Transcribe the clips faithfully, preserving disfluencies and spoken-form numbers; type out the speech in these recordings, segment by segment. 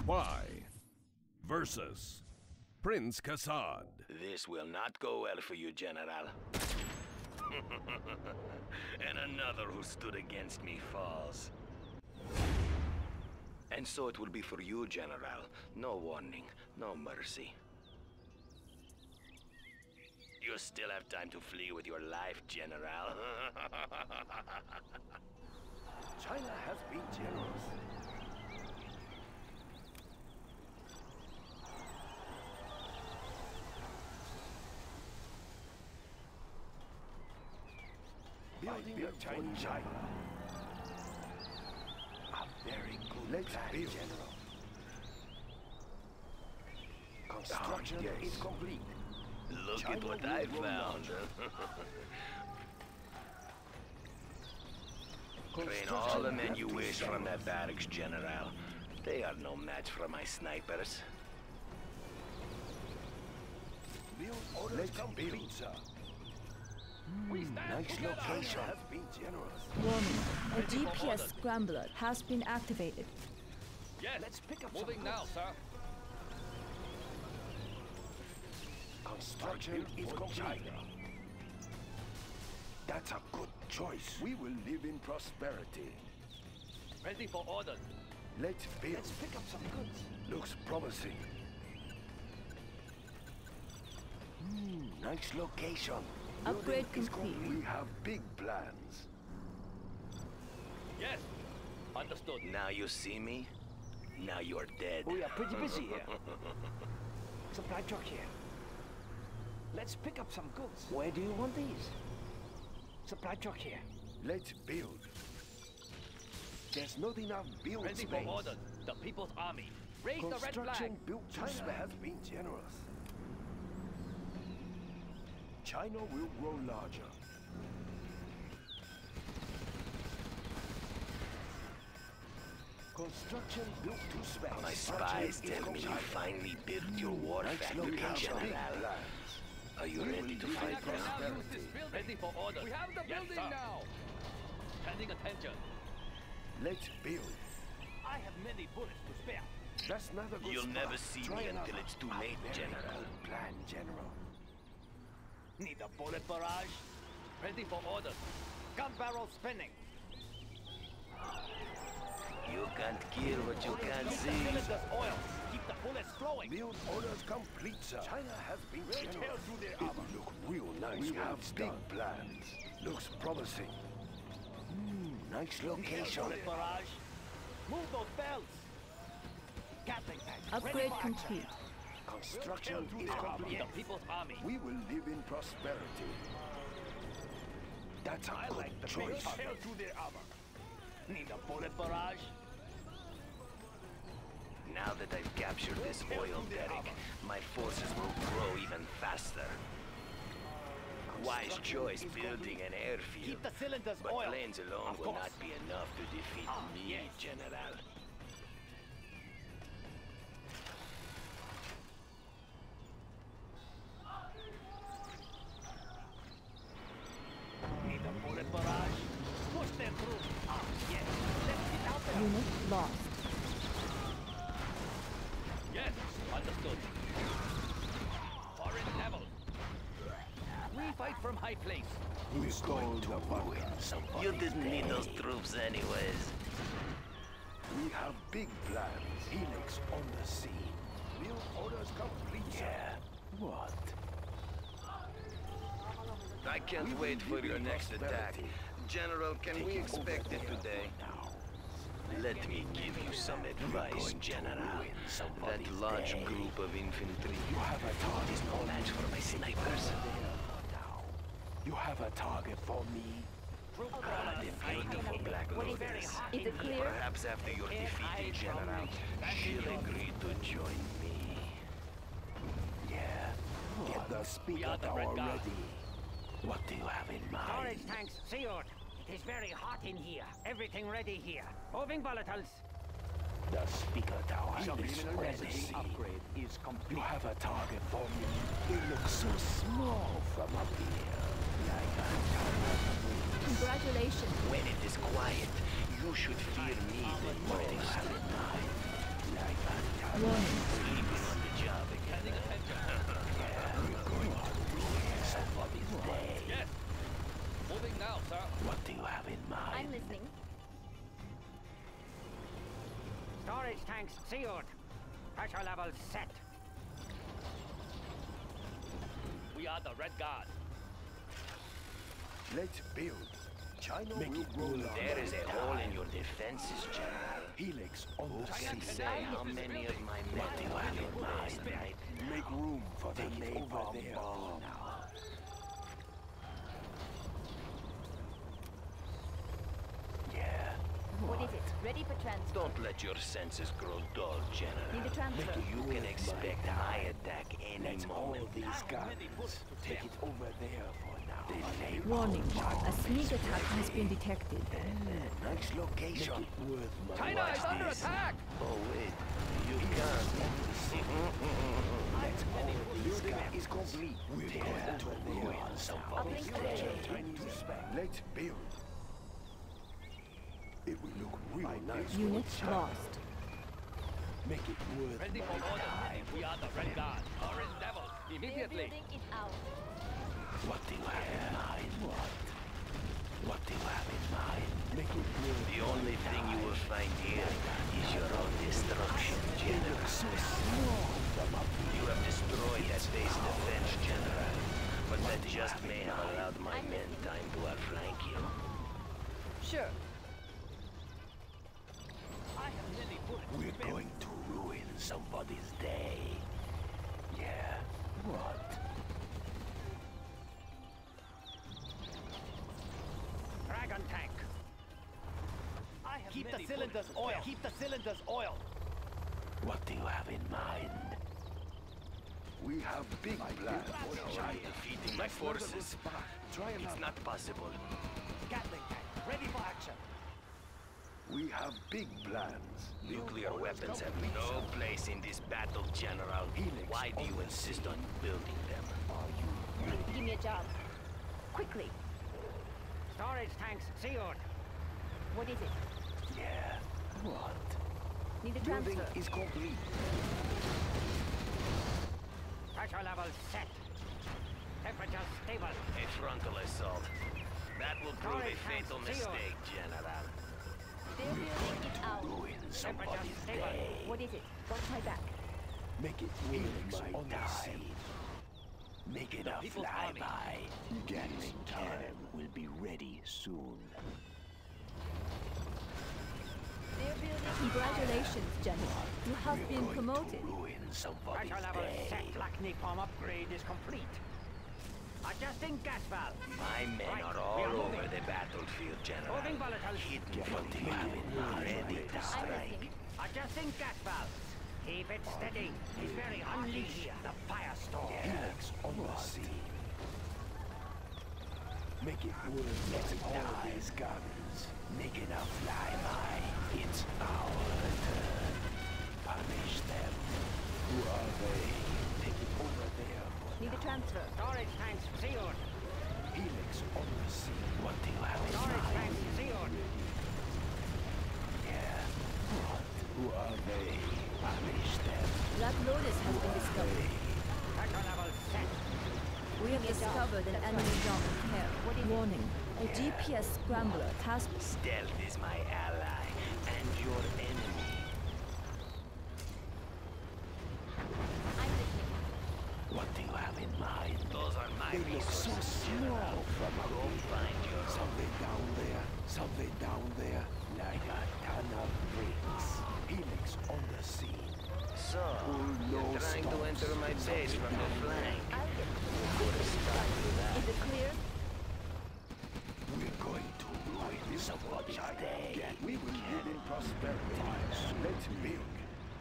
Spy versus Prince Kassad. This will not go well for you, General. And another who stood against me falls. And so it will be for you, General. No warning, no mercy. You still have time to flee with your life, General. China has been generous. Building a Chinese China. A very good Let's plan, build. General. Construction oh, yes. is complete. Look China at what I found. Train all the men you wish from that barracks, General. They are no match for my snipers. Build orders complete, sir. Mm, nice location. Has been generous. Warning, a G P S scrambler has been activated. Yes, let's pick up moving now, sir. Construction is complete. That's a good choice. We will live in prosperity. Ready for orders. Let's build. Let's pick up some goods. Looks promising. Mm, nice location. Upgrade complete. We have big plans. Yes, understood. Now you see me. Now you're dead. We are pretty busy here. Supply truck here. Let's pick up some goods. Where do you want these? Supply truck here. Let's build. There's not enough build Ready space. for orders. The People's Army. Raise the red flag. Built China has been generous. China will grow larger. Construction built to spec. My spies tell me you finally built your war factory, General. Are you ready to fight now? Ready for orders. We have the building yes, now. Standing attention. Let's build. I have many bullets to spare. That's not a good You'll spot. never see Try me another. until it's too late, Very General. Good plan, General. Need a bullet barrage? Ready for orders. Gun barrel spinning. You can't kill what you can't Keep see. the cylinders oil. Keep the bullets flowing. Build orders complete, sir. China has been We'll generous. tear through their It armor. look real nice. We have big plans. Looks promising. Mm, nice location. Bullet barrage. Move those belts. Gatling tank. Upgrade complete. Construction We'll is complete. The People's Army. We will live in prosperity. That's a I good like the choice. tear through their armor. Need a bullet barrage? Now that I've captured this oil derrick, my forces will grow even faster. Wise choice building an airfield. Keep the cylinders but oiled. planes alone Of will course. not be enough to defeat Ah, me, yes. General. Need a bullet barrage? Push them through. Ah, yes. Let's get out there. Unit lost. Yes, understood. Foreign level. We fight from high place. We stole the bunker. You didn't need those troops anyways. We have big plans. Helix on the scene. Build orders complete. Yeah. What? I can't We wait will for live your in next attack. prosperity. General, can we Taking expect over it there today? Now. Let me give you some advice, going to General. ruin That somebody's large day. group of infantry You have a target is no match for my snipers. now. You have a target for me. Ah, the beautiful Black Lotus. Is it clear? Perhaps after you're defeated, General, she'll agree to join me. Yeah. Get the speaker the tower Red Guard. ready. What do you have in mind? Storage tanks sealed. It is very hot in here. Everything ready here. Moving volatiles. The speaker tower is Subliminal ready. messaging upgrade is complete. You have a target for me. It looks so small from up here. Like a tiny. Congratulations. When it is quiet, you should fear me the What do you most. have in mind? Like a Warning. Sleeping on the job again. Yeah, we're going to ruin somebody's day. Yes. Moving now, sir. What do you have in mind? I'm listening. Storage tanks sealed. Pressure levels set. We are the Red Guard. Let's build. China Make will it roll roll on. There is a hole in your defenses, General. Helix on Who the can sea. say how many of my men do you have in mind right now? Make room for the Take it napalm over there for bomb. now. Yeah. What is it? Ready for transfer. Don't let your senses grow dull, General. Need a transfer. You can expect my attack any Let's all moment. these guns. Take it over there for now. The napalm Warning. bomb. A sneak attack has been detected. Nice location. Make it worth my China watch is under this. attack! Oh wait, you can't. Let's all these guns. is complete. We're going to ruin somebody's day. Let's build. It will look real nice. Unit lost. Make it worth Ready my for order. time. We are the Red Guard. Orange Devil. Immediately. it out. What do you have in mind? What? What do you have in mind? Make it worth The only thing you will find here is your own destruction, General. so small. You have destroyed that base defense, General. But that just may have allowed my men time to outflank you. Sure. I have many bullets. We're going to ruin somebody's day. Yeah. What? Dragon tank. I have Keep the many cylinders bullets. oil. Keep the cylinders oil. What do you have in mind? We have big plans. Try defeating my forces. Try and It's not possible. Gatling tank, ready for action. We have big plans. Nuclear weapons have no place in this battle, General. Why do you insist on building them? Give me a job. Quickly. Storage tanks sealed. What is it? Yeah. What? Need a Building transfer. is complete. Pressure levels set. Temperature stable. A frontal assault. That will prove a fatal mistake, General. They're building it out. Ruin somebody's stable. day. What is it? Watch my back. Make it worth my time. Make it a People's Army. flyby. Gatling time will be ready soon. They're building. Congratulations, General. You have been promoted. Ruin somebody's Pressure levels day. set. Black napalm upgrade is complete. Adjusting gas valve. My men Right, are we all are over moving. the battlefield, General. Moving volatiles. Hidden from the enemy, ready to I'm strike. listening. Adjusting gas valves. Keep it steady. It's very unleash the firestorm. Helix on the sea. Make it worth all these guns. Make it a flyby. It's our turn. Punish them. Who are they? Take it over there. Need a transfer. Storage tanks sealed. Helix on the sea. What do you have in Storage mind? tanks sealed. Yeah. What? Who are they? Punish them. Black Lotus has been discovered. Pressure levels set. We have discovered an enemy jump here. Warning. A G P S scrambler has Stealth is my ally and your enemy. I'm listening. What do you have in mind? Those are my They look so resources, small General. from up Go here. find your own. Something down there. Something down there. Like a ton of bricks. Helix on the sea. So, you're no trying to stops. enter my base from the flank. I'll get Put a stop to that. Is it clear? We're going to ruin Somebody's day. We will live in prosperity. Let's build.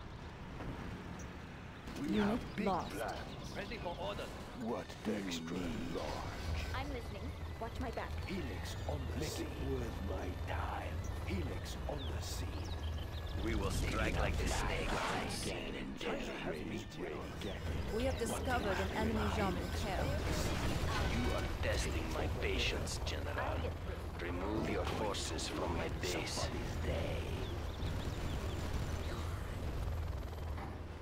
We Unit have big lost. plans. Ready for order. What extra large? I'm listening. Watch my back. Helix on the Make sea. Make it worth my time. Helix on the sea. We will strike like the snake unseen and deadly. We have discovered an enemy jump here. You are testing my patience, General. I'll get through. Remove your forces from my base.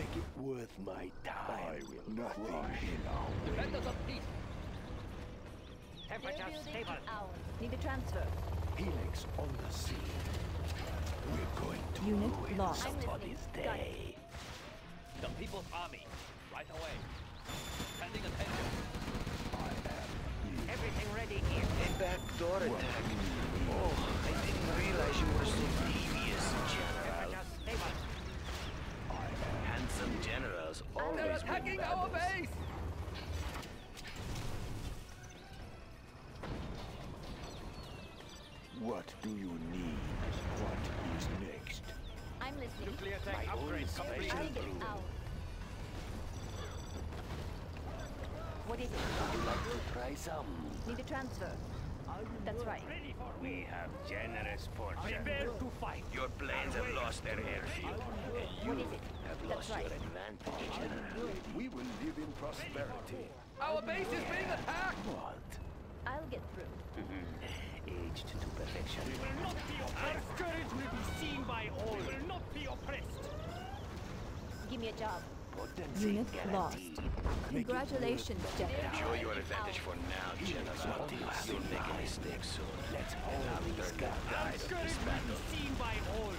Make it worth my time. I will nothing in our way. Defenders of peace. Temperature stable. Need a transfer. Helix on the sea. We're going to Unit ruin lost. somebody's day. The People's Army. Right away. Standing attention. Everything ready here. A backdoor attack. Oh, I didn't realize you were so devious, General. Temperature stable. Handsome generals always They're win attacking our battles. base! What do you need? What is next? I'm listening. Nuclear tech upgrade complete. I'll get out. What is it? Would you like to try some? Need a transfer. That's right. Ready for we have generous fortune. Prepare to fight. Your planes have lost their airfield, and you What is it? have That's lost right. your advantage, General. We will live in prosperity. Our base is being attacked! What? I'll get through. Aged to perfection. We will not be oppressed. Our courage will be seen by all. We will not be oppressed. Give me a job. Potency Unit lost. guaranteed. Congratulations, General. Enjoy your advantage for now, General. You'll make a mistake soon. Let's hold these guys. Our Died of courage this will be battle. seen by all.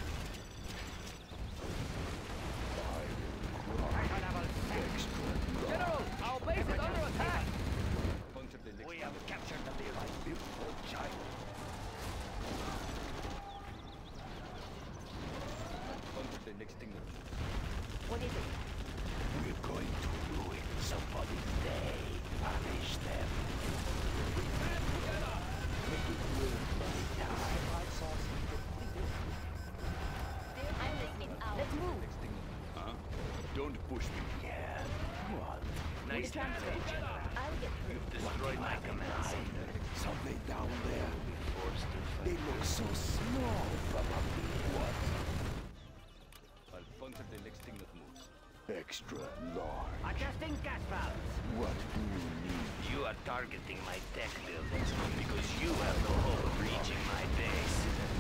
Tiger level set. General, our base is under attack! We have captured the building. I built for China. What is it? We're going to ruin somebody's day. Punish them. Make it worth my time. I'm listening. Let's move. Huh? Don't push me. Yeah. What? Need a Nice transfer. I'll get through. Destroyed my command center. Something down there. Forced to fight. They look so small from up here. What? Extra large. Adjusting gas valves. What do you need? You are targeting my tech buildings because you have no hope of reaching my base.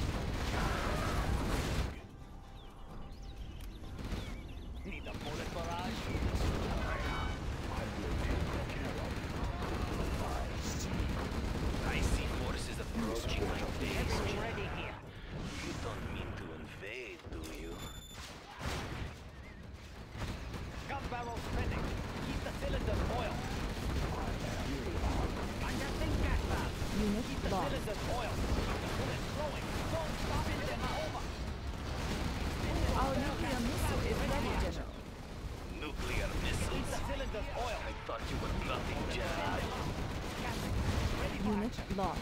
Need a bullet barrage? I will take care of it. I see. I see forces approaching my base. Everything ready here. You don't mean to invade, do you? Gun barrel spinning. Keep the cylinders oiled. Adjusting gas valves. Unit Keep the lost. cylinders oiled. The bullet's flowing. Don't stop it, them over. Our nuclear missile is ready, General. Nuclear Keep missiles? the cylinders oiled. I thought you were bluffing, General. Unit lost.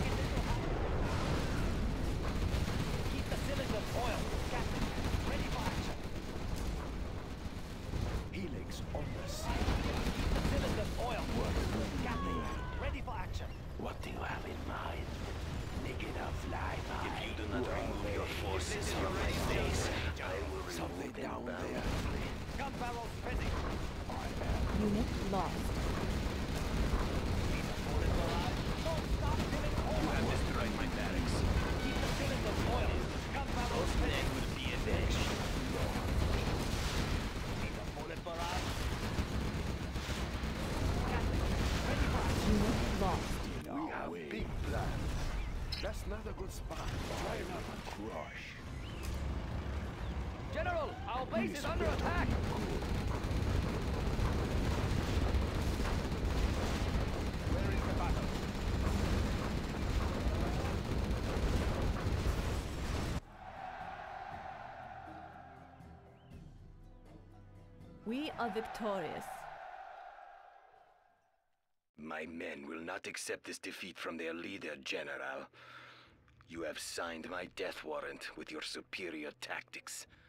Keep the cylinders oiled. Captain, ready for action. Helix on the sea. Keep the cylinders oiled. What do you Captain, need? ready for action. What do you have in mind? Make it a flyby. If you do not remove your forces from my base, I will remove Something them down there. bountifully. Gun barrel spinning. Unit lost. Bullet barrage. Don't stop till it's You over. have destroyed my barracks. Keep the cylinders oiled. Gun barrel Those men spinning. will be avenged. Need a bullet barrage. Captain, ready for action. Unit lost. We have big plans. That's not a good spot. Try another crush. General, our base is under attack. Where is the battle? We are victorious. My men will not accept this defeat from their leader, General. You have signed my death warrant with your superior tactics.